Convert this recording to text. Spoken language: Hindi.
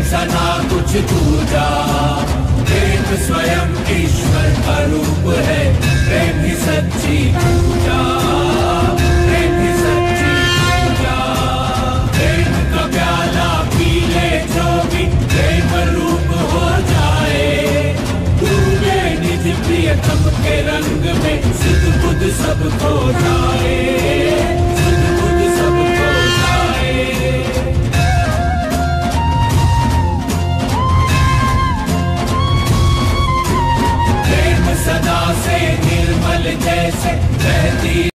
सना कुछ दूजा। प्रेम स्वयं ईश्वर का रूप है, प्रेम ही सच्ची पूजा, प्रेम ही सच्ची पूजा। प्रेम का प्याला पी ले जो भी प्रेम रूप हो जाए। डूबे निज प्रियतम के रंग में, सुध बुध सब खो जाए, सुध बुध सब खो जाए। प्रेम सदा से निर्मल जैसे बहती